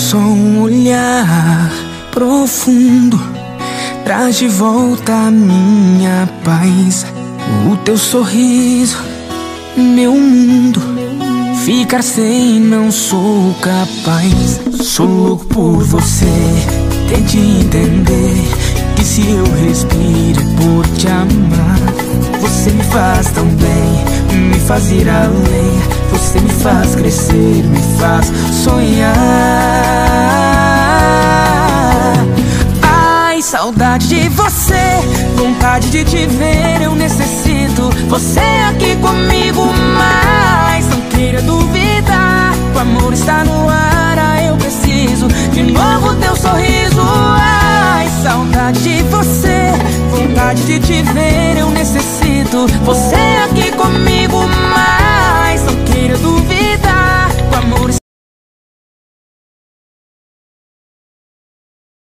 Só um olhar profundo traz de volta a minha paz. O teu sorriso, meu mundo. Ficar sem não sou capaz. Sou louco por você, tente entender que se eu respiro por te amar, você me faz tão bem, me faz ir além. Você me faz crescer, me faz sonhar. Ai, saudade de você, vontade de te ver, eu necessito você aqui comigo, mas não queira duvidar, o amor está no ar, eu preciso de novo teu sorriso. Ai, saudade de você, vontade de te ver, eu necessito você aqui comigo, mas não queira duvidar,